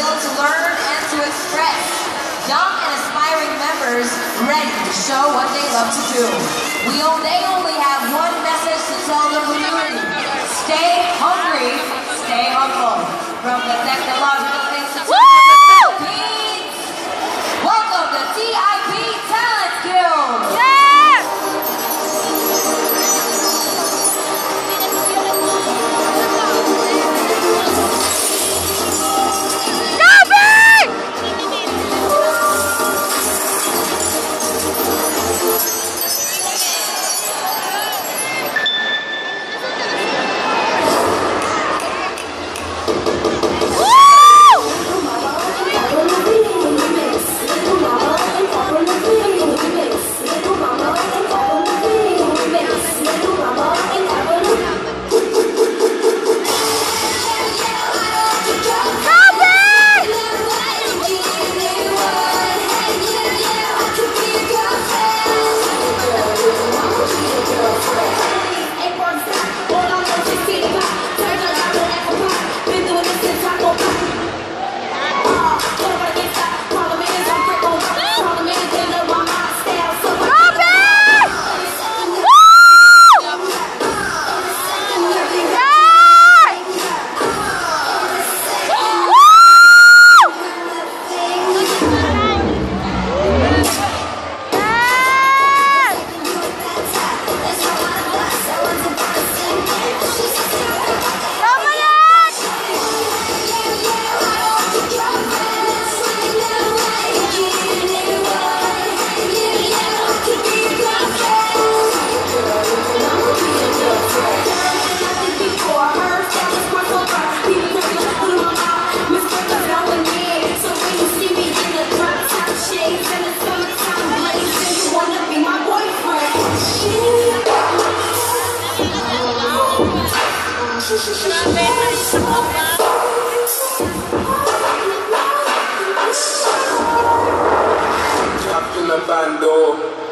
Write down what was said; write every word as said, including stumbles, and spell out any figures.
will to learn and to express. Young and aspiring members ready to show what they love to do. We o they only have one message to tell the community. Stay hungry, stay humble. From the Technological Institute of the Philippines, welcome the T I P Talent Guild. Yeah! Captain Bando.